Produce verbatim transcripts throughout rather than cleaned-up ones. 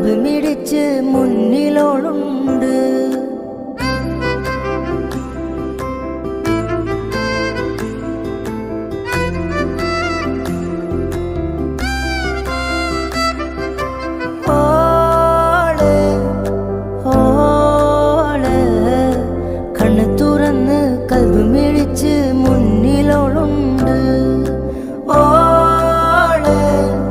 കൽബ് മിടിച്ച് മുന്നിലോളുണ്ട്. ഓള് ഓള് കണ്ണ് തുറന്ന് കൽബ് മിടിച്ച് മുന്നിലോളുണ്ട്. ഓള്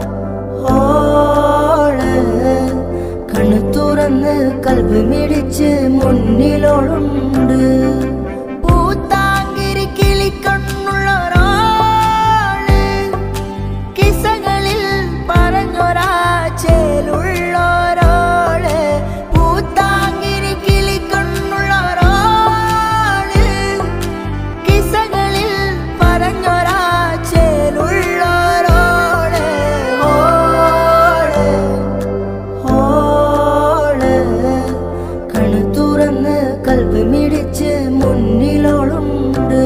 ഓള് കണ്ണ് തുറന്ന് കൽബ് മിടിച്ച് മുന്നിലോളുണ്ട്. പൂത്താങ്കിരി കിളിക്കണ്ണുള്ളൊരാള് കിസകളിൽ പറഞ്ഞൊരാ ചേലുള്ളൊരാള്. പൂത്താങ്കിരി കിളിക്കണ്ണുള്ളൊരാള് കിസകളിൽ പറഞ്ഞൊരാ ചേലുള്ളൊരാള്. ഓള് ഓള് കണ്ണ് തുറന്ന് കൽബ് മിടിച്ച് മുന്നിലോളുണ്ട്.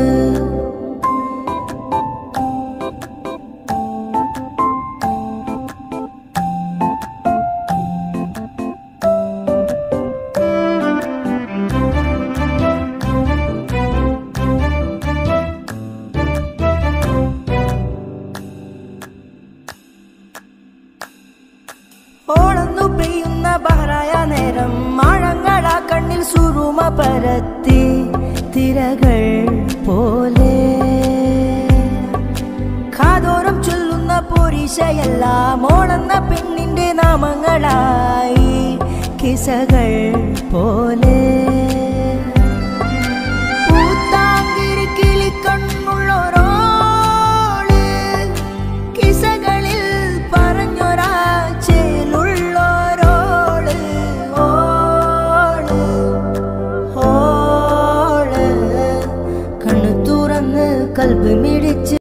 ഓളന്നു പെയ്യുന്ന ബഹറായ നേരം ആഴങ്ങളാ കണ്ണിൽ സുറുമ പരത്തി തിരകൾ പോലെ. കാതോരം ചൊല്ലുന്ന പോരീശയെല്ലാം ഓളെന്ന പെണ്ണിന്റെ നാമങ്ങളായി കിസകൾ പോലെ. പൂത്താങ്കിരി കിളിക്കണ്ണുള്ളൊരാള് കിസകളിൽ പറഞ്ഞൊരാ ചേലുള്ളൊരാള്. ഓള് ഓള് കണ്ണ് തുറന്ന് കൽബ് മിടിച്ച്